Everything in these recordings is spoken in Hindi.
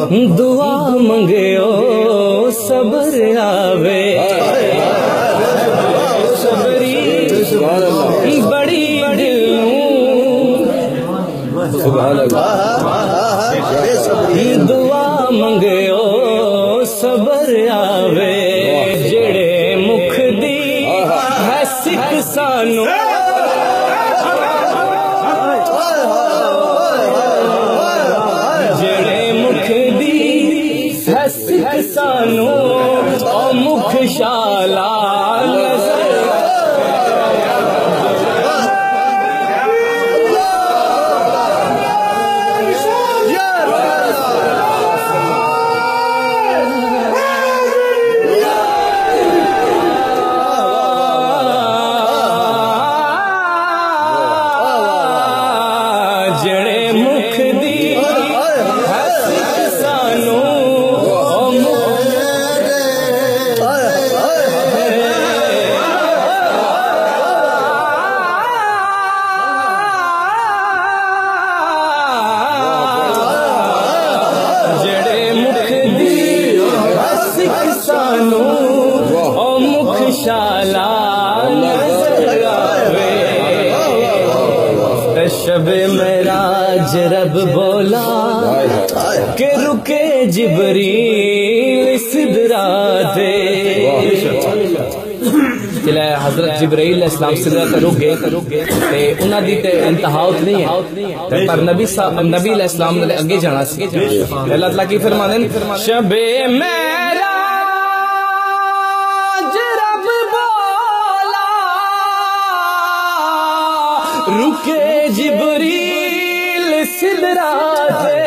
दुआ मंगयो सबर आवे सबरी बड़ी दुआ मंगयो सबर आवे जेड़े मुख दी है सिख सानू जेड़े मुख दी है सिख सानू ओ मुख शाला शबे मेराज रब बोला के रुके जिब्रील सिदरा दे हजरत जिब्रील इस्लाम सिदरा ते रुक गए ते उन्हां दी ते इंतहा नहीं है पर नबी इस्लाम ने अगे जाना सी अल्लाह ताला की फरमाने शबे मेराज रब बोला रुके जिब्रील सिदरा दे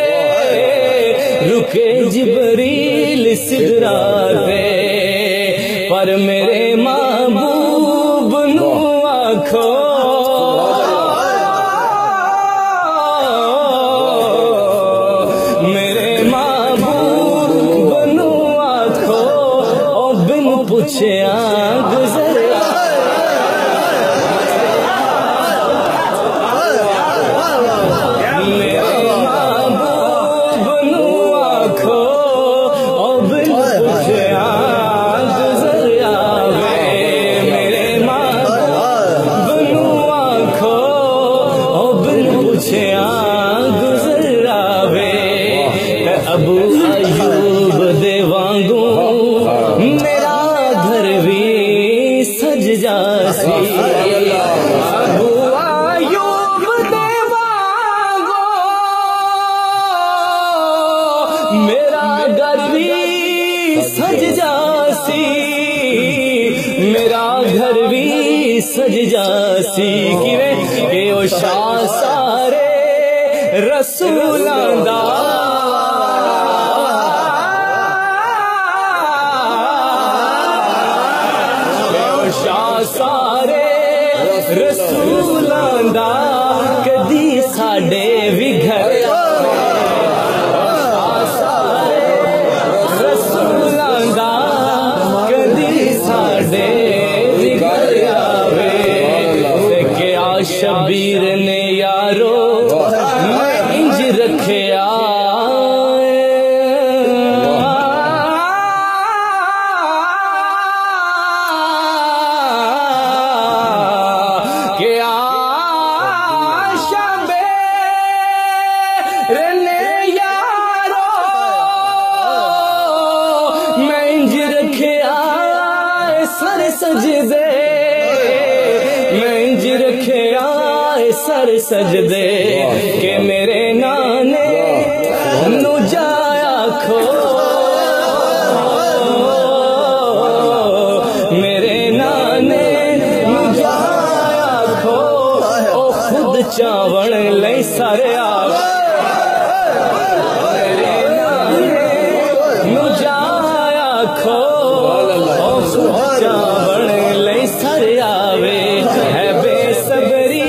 रुके जिब्रील सिदरा दे पर मेरे महबूब नू आखो मेरे महबूब नू आखो ओ बिन पूछया गुजर अबू अयूब दे वांगू मेरा घर भी सज जासी अबू अयूब दे वांगू मेरा घर भी सज जासी मेरा घर भी सज जासी किवें के ओ शाह सारे रसूलां दा सारे रसूलां दा कदी साडे भी घर सारे रसूलां दा कदी साडे भी घर आवे क्या शबीर ने यारो मैं इंज रखया सजदे मैं इंज रखया सर सजदे के मेरे नाने नू जाया खो मेरे नाने नू जाया खो ओ खुद चावण लई सारे मेरे नाने नू जाया खो ओ खुद चावण सर आवे है बेसबरी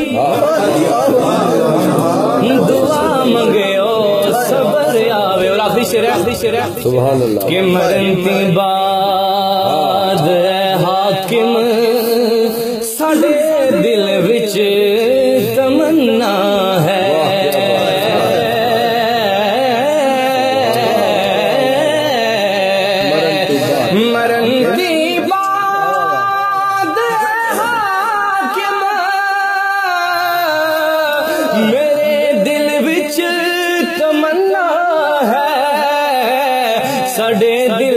दुआ मंगयो सबर आवे और आखिरी शेर सुभान अल्लाह कि मरन ती बाद हाकिम साडे दिल विच तमन्ना है मेरे दिल विच तमन्ना है साडे